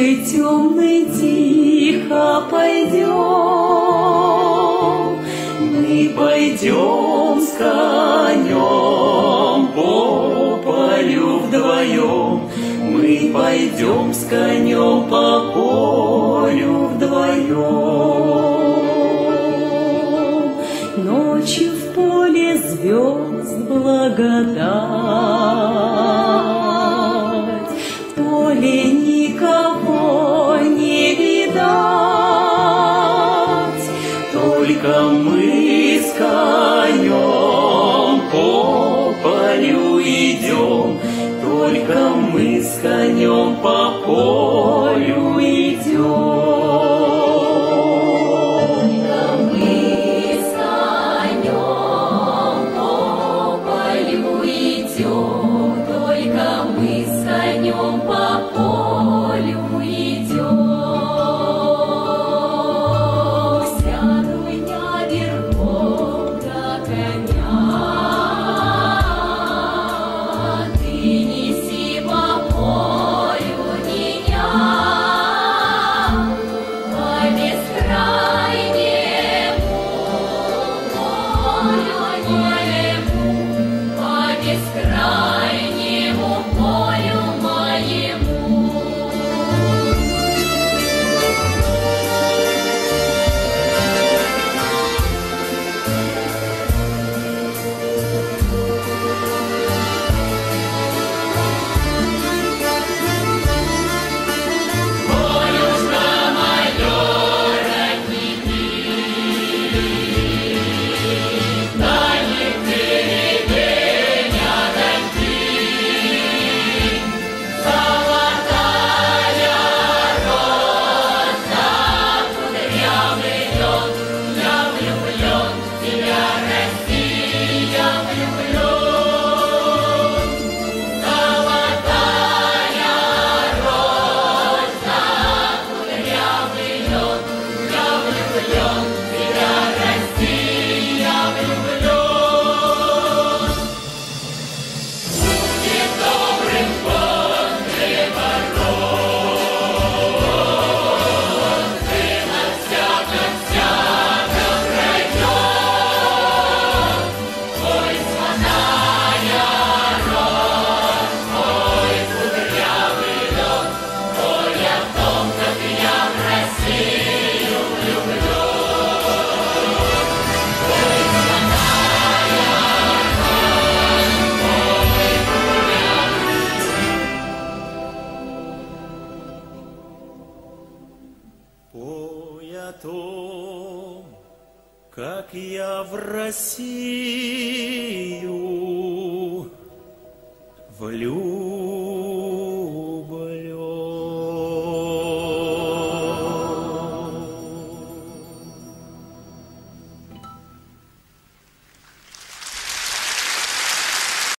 ночи темной тихо пойдем, мы пойдем с конем по полю вдвоем, мы пойдем с конем по полю вдвоем. Ночью в поле звезд благодать, в поле никого не видать, только мы с конем по полю идем, только мы с конем по полю идем. Пой о том, как я в Россию влюбился.